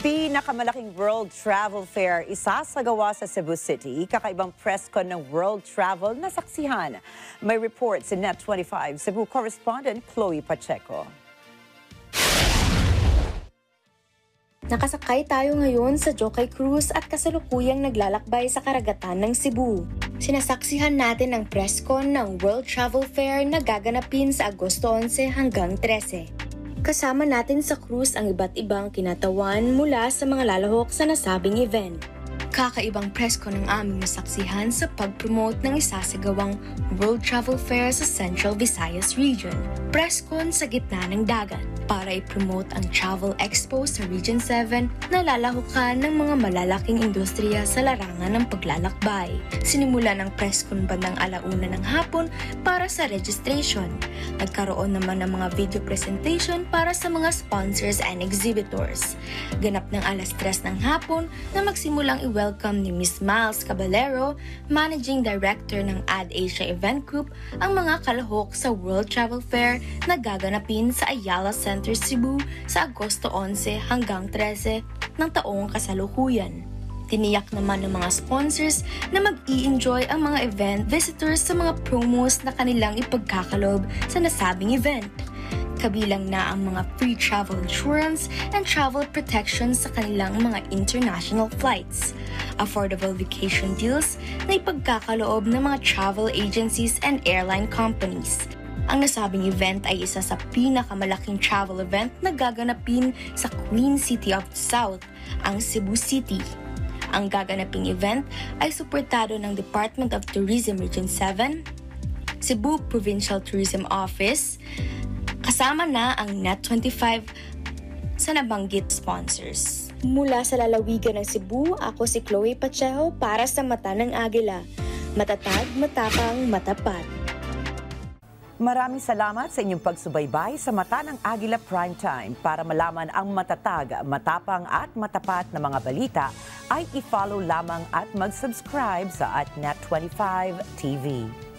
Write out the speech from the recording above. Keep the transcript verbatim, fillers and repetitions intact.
Pinakamalaking World Travel Fair isasagawa sa Cebu City, kakaibang press con ng World Travel na saksihan. May report si Net twenty-five Cebu correspondent Chloe Pacheco. Nakasakay tayo ngayon sa Jokay Cruise at kasalukuyang naglalakbay sa karagatan ng Cebu. Sinasaksihan natin ang press con ng World Travel Fair na gaganapin sa Agosto eleven hanggang thirteen. Kasama natin sa cruise ang iba't ibang kinatawan mula sa mga lalahok sa nasabing event. Kakaibang press con ang aming nasaksihan sa pag-promote ng isasagawang World Travel Fair sa Central Visayas Region. Press con sa gitna ng dagat para i-promote ang Travel Expo sa Region seven na lalahukan ng mga malalaking industriya sa larangan ng paglalakbay. Sinimula ng press con bandang alauna ng hapon para sa registration. Nagkaroon naman ng mga video presentation para sa mga sponsors and exhibitors. Ganap ng alas tres ng hapon na magsimulang i-welcome ni Miss Miles Caballero, Managing Director ng AdAsia Event Group, ang mga kalahok sa World Travel Fair na gaganapin sa Ayala Center, Cebu sa Agosto eleven hanggang thirteen ng taong kasalukuyan. Tiniyak naman ng mga sponsors na mag-i-enjoy ang mga event visitors sa mga promos na kanilang ipagkakalob sa nasabing event. Kabilang na ang mga free travel insurance and travel protection sa kanilang mga international flights, affordable vacation deals na ipagkakaloob ng mga travel agencies and airline companies. Ang nasabing event ay isa sa pinakamalaking travel event na gaganapin sa Queen City of the South, ang Cebu City. Ang gaganaping event ay suportado ng Department of Tourism Region seven, Cebu Provincial Tourism Office, kasama na ang Net twenty-five sa nabanggit sponsors. Mula sa lalawigan ng Cebu, ako si Chloe Pacheco para sa Mata ng Agila. Matatag, matapang, matapat. Maraming salamat sa inyong pagsubaybay sa Mata ng Agila Primetime. Para malaman ang matatag, matapang at matapat na mga balita, ay i-follow lamang at mag-subscribe sa at Net twenty-five T V.